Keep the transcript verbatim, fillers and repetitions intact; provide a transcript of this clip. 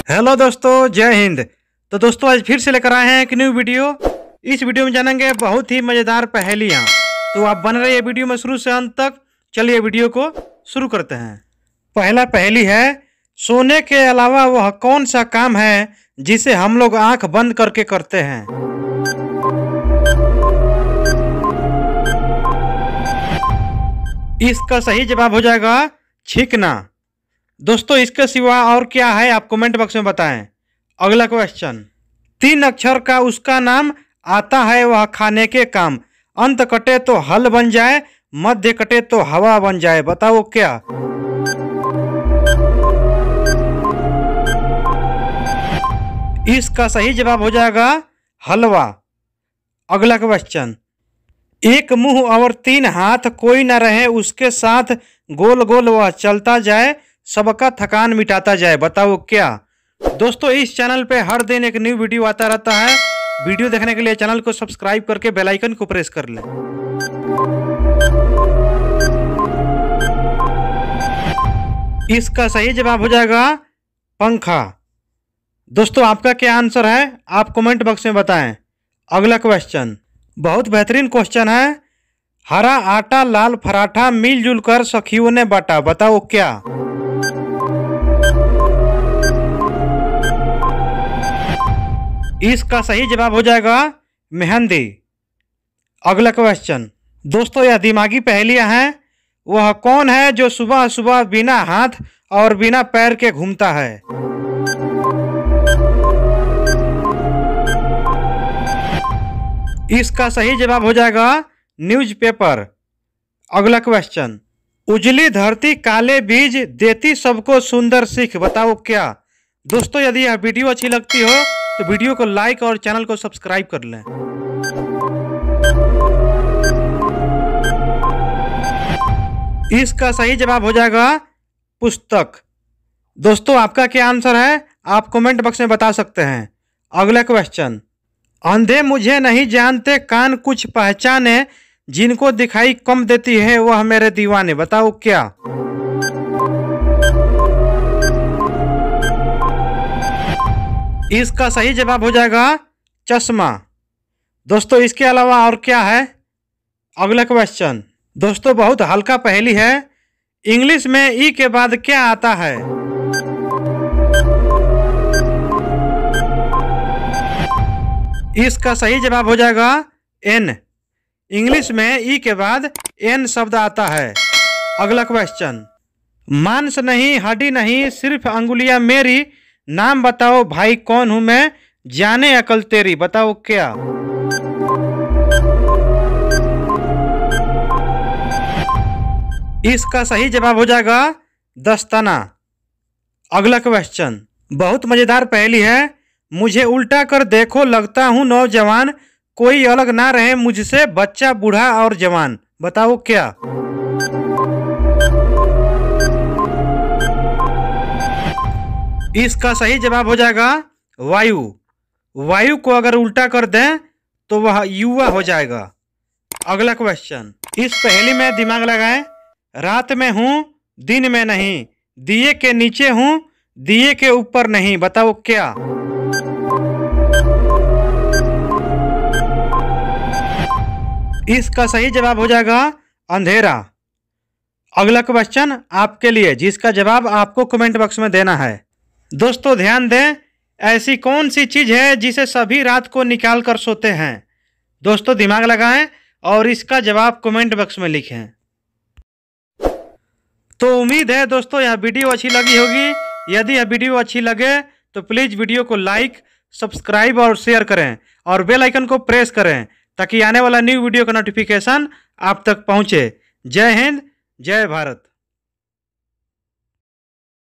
Hello दोस्तों, जय हिंद। तो दोस्तों आज फिर से लेकर आए हैं एक न्यू वीडियो। इस वीडियो में जानेंगे बहुत ही मज़ेदार पहेलियाँ। तो आप बन रहे वीडियो में शुरू से अंत तक। चलिए वीडियो को शुरू करते हैं। पहला पहेली है, सोने के अलावा वह कौन सा काम है जिसे हम लोग आंख बंद करके करते हैं। इसका सही जवाब हो जाएगा छींकना। दोस्तों इसके सिवा और क्या है आप कमेंट बॉक्स में बताएं। अगला क्वेश्चन, तीन अक्षर का उसका नाम, आता है वह खाने के काम, अंत कटे तो हल बन जाए, मध्य कटे तो हवा बन जाए, बताओ क्या। इसका सही जवाब हो जाएगा हलवा। अगला क्वेश्चन, एक मुंह और तीन हाथ, कोई न रहे उसके साथ, गोल गोल वह चलता जाए, सबका थकान मिटाता जाए, बताओ क्या। दोस्तों इस चैनल पे हर दिन एक न्यू वीडियो आता रहता है। वीडियो देखने के लिए चैनल को सब्सक्राइब करके बेल आइकन को प्रेस कर लें। इसका सही जवाब हो जाएगा पंखा। दोस्तों आपका क्या आंसर है आप कमेंट बॉक्स में बताएं। अगला क्वेश्चन बहुत बेहतरीन क्वेश्चन है, हरा आटा लाल पराठा, मिलजुल कर सखियों ने बांटा, बताओ क्या। इसका सही जवाब हो जाएगा मेहंदी। अगला क्वेश्चन, दोस्तों यह दिमागी पहेलियां हैं। वह कौन है जो सुबह सुबह बिना हाथ और बिना पैर के घूमता है। इसका सही जवाब हो जाएगा न्यूज़पेपर। अगला क्वेश्चन, उजली धरती काले बीज, देती सबको सुंदर सीख, बताओ क्या। दोस्तों यदि यह वीडियो अच्छी लगती हो तो वीडियो को लाइक और चैनल को सब्सक्राइब कर लें। इसका सही जवाब हो जाएगा पुस्तक। दोस्तों आपका क्या आंसर है आप कमेंट बॉक्स में बता सकते हैं। अगला क्वेश्चन, अंधे मुझे नहीं जानते, कान कुछ पहचाने, जिनको दिखाई कम देती है वह मेरे दीवाने, बताओ क्या। इसका सही जवाब हो जाएगा चश्मा। दोस्तों इसके अलावा और क्या है। अगला क्वेश्चन, दोस्तों बहुत हल्का पहेली है, इंग्लिश में ई के बाद क्या आता है। इसका सही जवाब हो जाएगा एन। इंग्लिश में ई के बाद एन शब्द आता है। अगला क्वेश्चन, मांस नहीं हड्डी नहीं सिर्फ अंगुलियां मेरी, नाम बताओ भाई कौन हूं मैं, जाने अकल तेरी, बताओ क्या। इसका सही जवाब हो जाएगा दस्ताना। अगला क्वेश्चन, बहुत मजेदार पहेली है, मुझे उल्टा कर देखो लगता हूं नौजवान, कोई अलग ना रहे मुझसे, बच्चा बूढ़ा और जवान, बताओ क्या। इसका सही जवाब हो जाएगा वायु। वायु को अगर उल्टा कर दें तो वह युवा हो जाएगा। अगला क्वेश्चन, इस पहेली में दिमाग लगाएं, रात में हूं दिन में नहीं, दिए के नीचे हूं दिए के ऊपर नहीं, बताओ क्या। इसका सही जवाब हो जाएगा अंधेरा। अगला क्वेश्चन आपके लिए जिसका जवाब आपको कमेंट बॉक्स में देना है। दोस्तों ध्यान दें, ऐसी कौन सी चीज है जिसे सभी रात को निकाल कर सोते हैं। दोस्तों दिमाग लगाएं और इसका जवाब कमेंट बॉक्स में लिखें। तो उम्मीद है दोस्तों यह वीडियो अच्छी लगी होगी। यदि यह वीडियो अच्छी लगे तो प्लीज़ वीडियो को लाइक सब्सक्राइब और शेयर करें और बेल आइकन को प्रेस करें ताकि आने वाला न्यू वीडियो का नोटिफिकेशन आप तक पहुंचे। जय हिंद, जय भारत।